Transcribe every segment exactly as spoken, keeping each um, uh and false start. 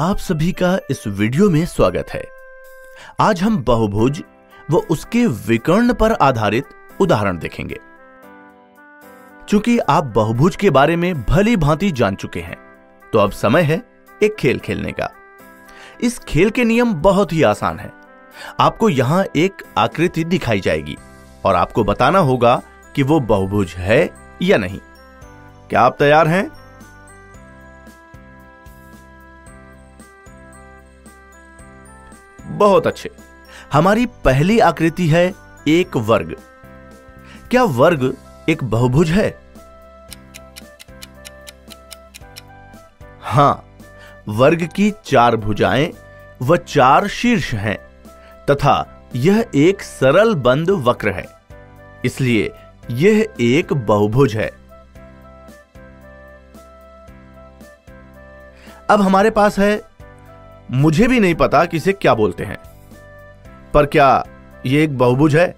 आप सभी का इस वीडियो में स्वागत है। आज हम बहुभुज व उसके विकर्ण पर आधारित उदाहरण देखेंगे। चूंकि आप बहुभुज के बारे में भली भांति जान चुके हैं, तो अब समय है एक खेल खेलने का। इस खेल के नियम बहुत ही आसान हैं। आपको यहां एक आकृति दिखाई जाएगी और आपको बताना होगा कि वो बहुभुज है या नहीं। क्या आप तैयार हैं? बहुत अच्छे। हमारी पहली आकृति है एक वर्ग। क्या वर्ग एक बहुभुज है? हां, वर्ग की चार भुजाएं व चार शीर्ष हैं तथा यह एक सरल बंद वक्र है, इसलिए यह एक बहुभुज है। अब हमारे पास है, मुझे भी नहीं पता कि इसे क्या बोलते हैं, पर क्या यह एक बहुभुज है?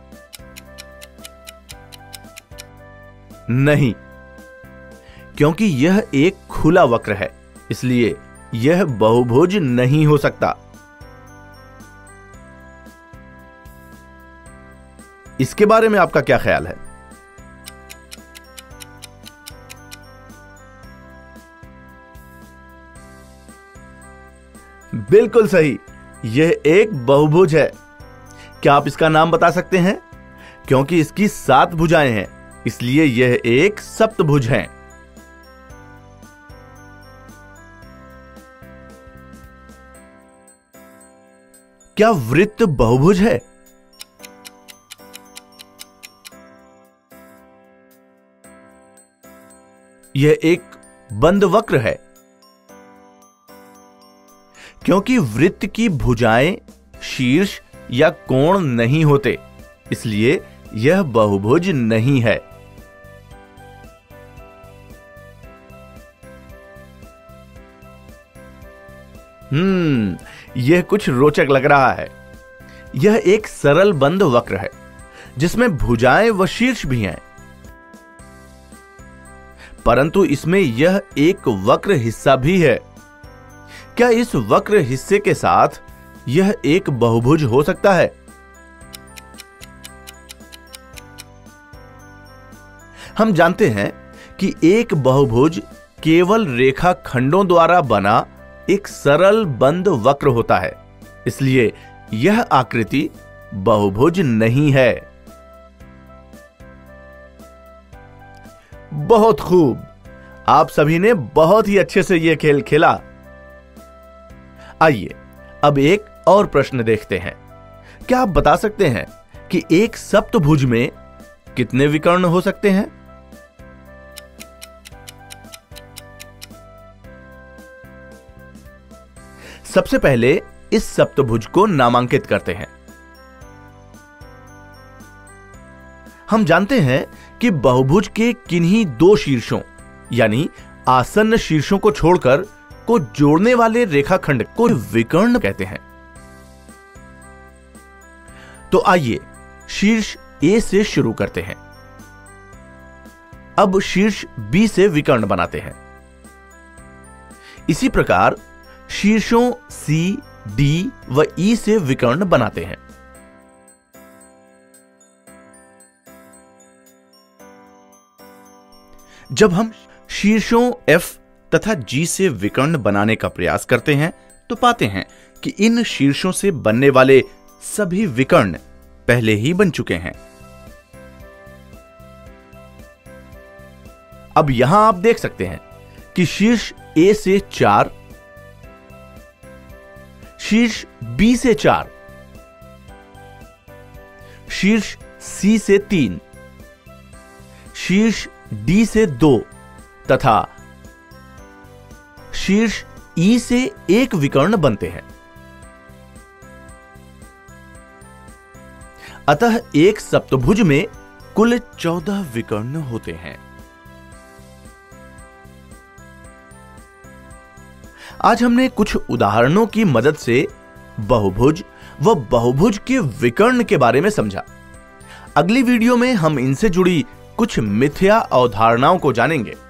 नहीं, क्योंकि यह एक खुला वक्र है, इसलिए यह बहुभुज नहीं हो सकता। इसके बारे में आपका क्या ख्याल है? बिल्कुल सही, यह एक बहुभुज है। क्या आप इसका नाम बता सकते हैं? क्योंकि इसकी सात भुजाएं हैं, इसलिए यह एक सप्तभुज है। क्या वृत्त बहुभुज है? यह एक बंद वक्र है, क्योंकि वृत्त की भुजाएं शीर्ष या कोण नहीं होते, इसलिए यह बहुभुज नहीं है। हम्म, यह कुछ रोचक लग रहा है। यह एक सरल बंद वक्र है जिसमें भुजाएं व शीर्ष भी हैं, परंतु इसमें यह एक वक्र हिस्सा भी है। क्या इस वक्र हिस्से के साथ यह एक बहुभुज हो सकता है? हम जानते हैं कि एक बहुभुज केवल रेखा खंडों द्वारा बना एक सरल बंद वक्र होता है, इसलिए यह आकृति बहुभुज नहीं है। बहुत खूब, आप सभी ने बहुत ही अच्छे से यह खेल खेला। आइए अब एक और प्रश्न देखते हैं। क्या आप बता सकते हैं कि एक सप्तभुज में कितने विकर्ण हो सकते हैं? सबसे पहले इस सप्तभुज को नामांकित करते हैं। हम जानते हैं कि बहुभुज के किन्हीं दो शीर्षों यानी आसन्न शीर्षों को छोड़कर को जोड़ने वाले रेखाखंड को विकर्ण कहते हैं। तो आइए शीर्ष ए से शुरू करते हैं। अब शीर्ष बी से विकर्ण बनाते हैं। इसी प्रकार शीर्षों सी, डी व ई से विकर्ण बनाते हैं। जब हम शीर्षों एफ तथा जी से विकर्ण बनाने का प्रयास करते हैं, तो पाते हैं कि इन शीर्षों से बनने वाले सभी विकर्ण पहले ही बन चुके हैं। अब यहां आप देख सकते हैं कि शीर्ष ए से चार, शीर्ष बी से चार, शीर्ष सी से तीन, शीर्ष डी से दो तथा शीर्ष ई से एक विकर्ण बनते हैं। अतः एक सप्तभुज में कुल चौदह विकर्ण होते हैं। आज हमने कुछ उदाहरणों की मदद से बहुभुज व बहुभुज के विकर्ण के बारे में समझा। अगली वीडियो में हम इनसे जुड़ी कुछ मिथ्या अवधारणाओं को जानेंगे।